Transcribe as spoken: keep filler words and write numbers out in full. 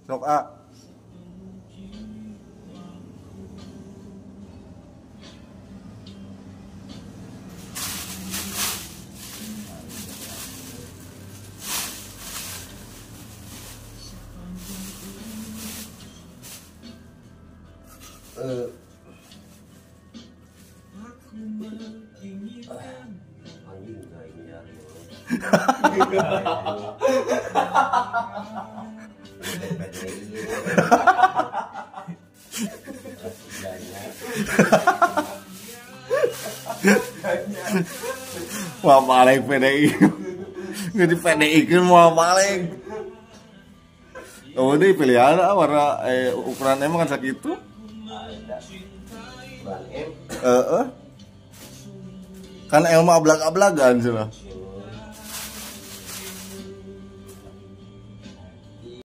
Sok A. Eh, anjing kayak ini ya. Wah paling P D I. Nggak di P D I kan mau paling. Oh ini pilihan warna eh, ukuran M kan segitu. Ban M. Eh, eh. Kan L mah ablag-ablagan sih lah.